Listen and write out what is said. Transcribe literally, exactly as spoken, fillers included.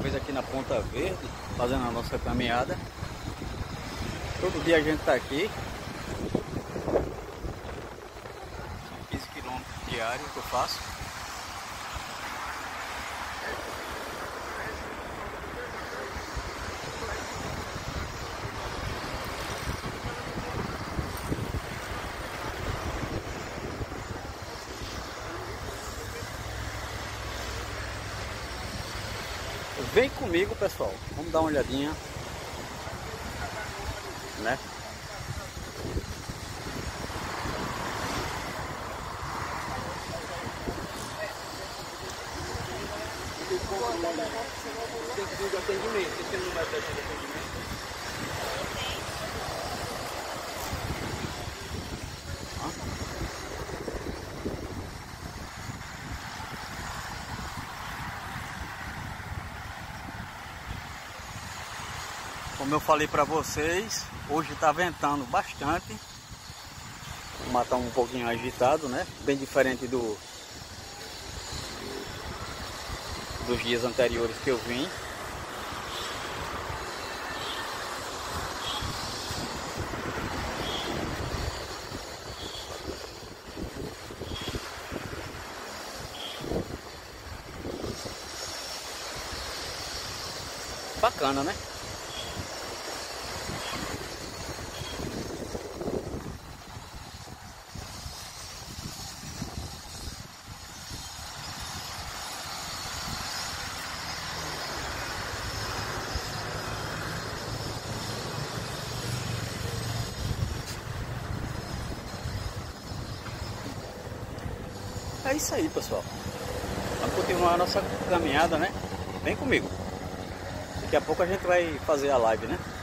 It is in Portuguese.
vez aqui na Ponta Verde, fazendo a nossa caminhada. Todo dia a gente está aqui. São quinze quilômetros diários que eu faço. Vem comigo, pessoal, vamos dar uma olhadinha, né? Tem que vir do atendimento, tem que ter número de atendimento. Como eu falei para vocês, hoje está ventando bastante. O mar está um pouquinho agitado, né? Bem diferente do dos dias anteriores que eu vim. Bacana, né? É isso aí, pessoal. Vamos continuar a nossa caminhada, né? Vem comigo. Daqui a pouco a gente vai fazer a live, né?